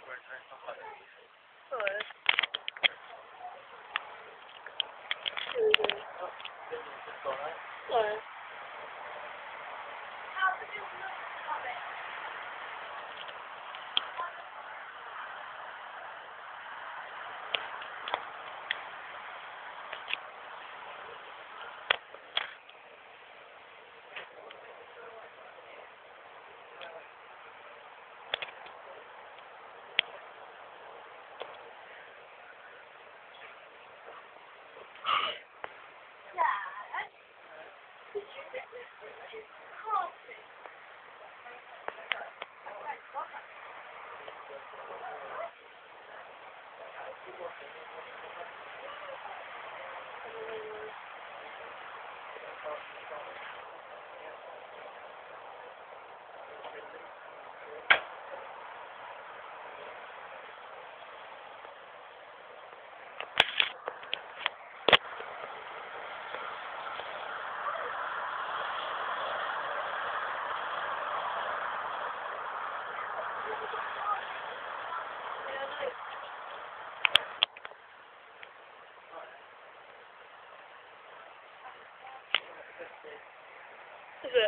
Is it?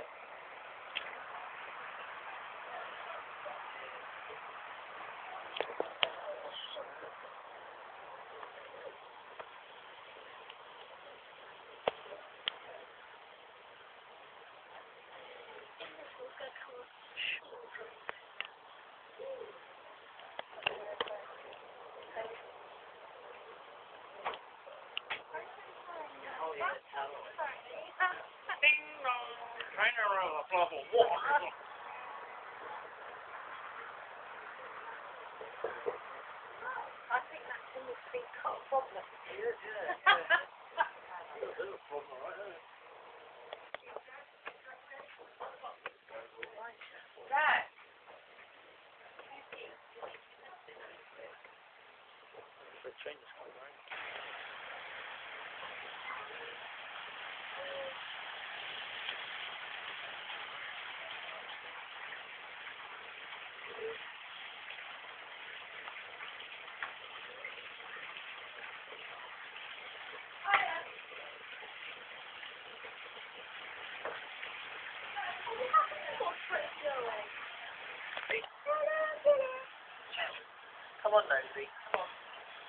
Trying to run a drop of water. I think that's in the big problem. Yeah. There's a problem right there. Right. The change is coming, right? Come on, Nosy. Come on.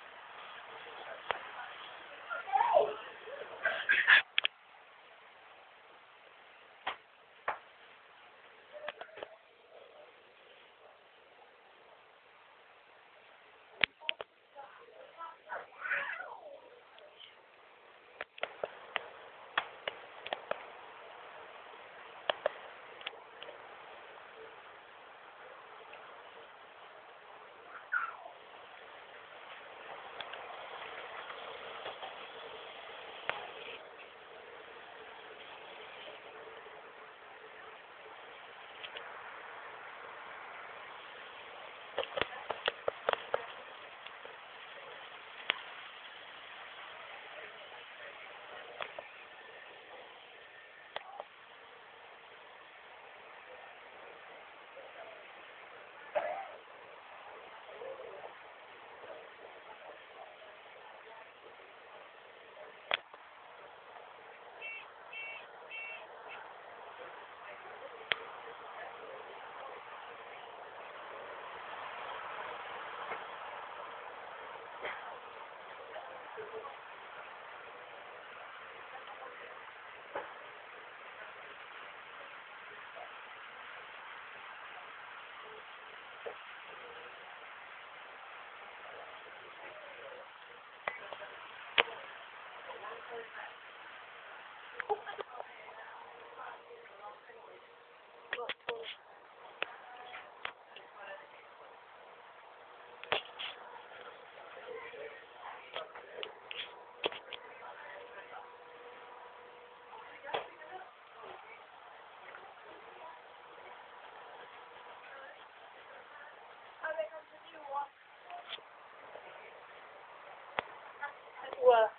Well,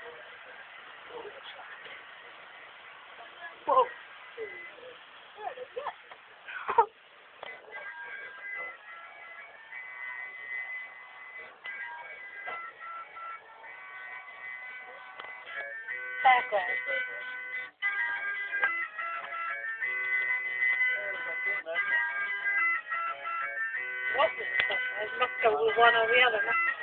Whoa. Background. What was it? It must go with one or the other.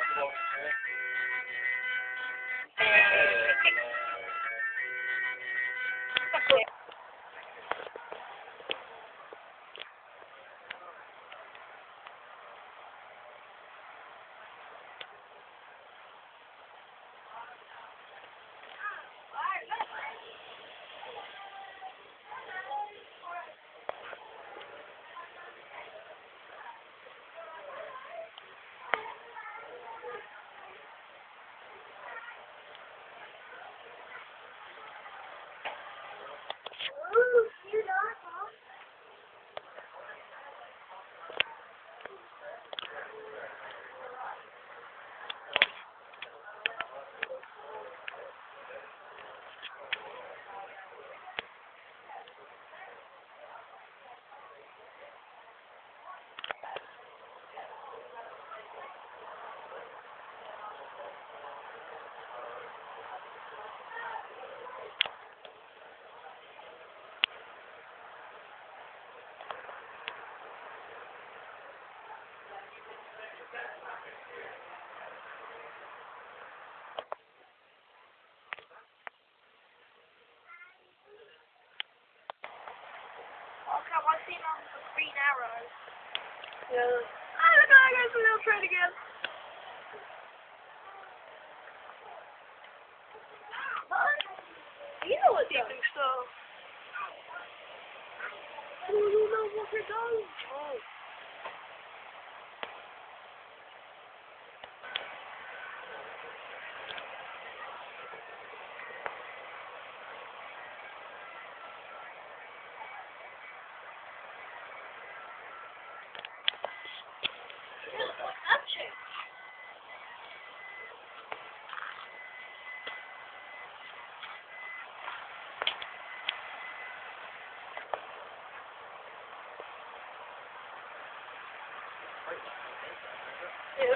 Okay, I've seen on the green arrow. Yeah. I don't know, I guess we'll try it again. You know what dipping stuff. Oh, you know what we're doing. Oh. Yeah.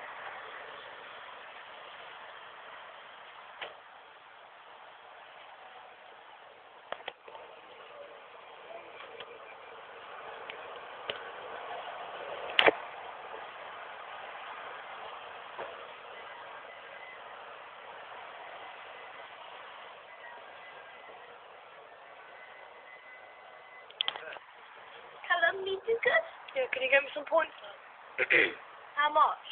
Callum, you do good? Yeah, can you get me some points now? How much?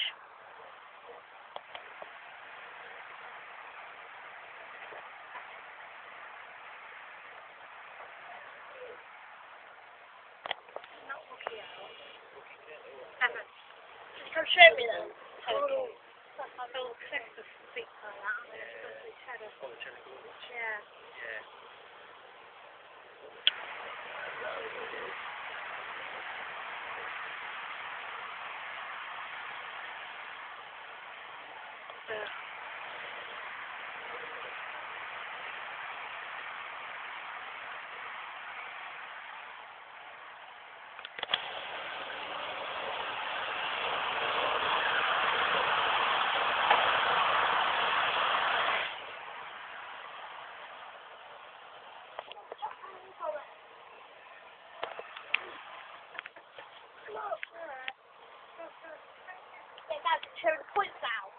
Not looking out. 7. Can you come show me then? Oh. I feel sick to speak like that. I'm just going to head off. Yeah. Yeah. Get back to show the points out.